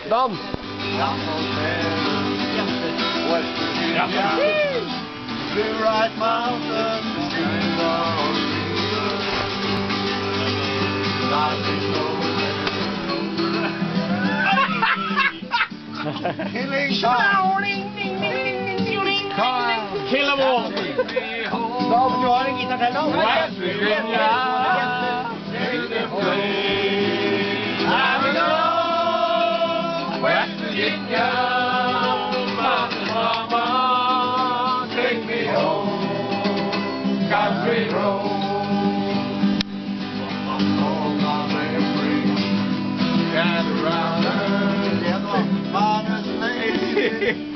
Namn? Blue Ridge Mountain, Killing Killamore. David, du har en gitarr till dem? West Virginia. West Virginia. Mountain mama, take me home. Country road. Gather round her. Honest lady.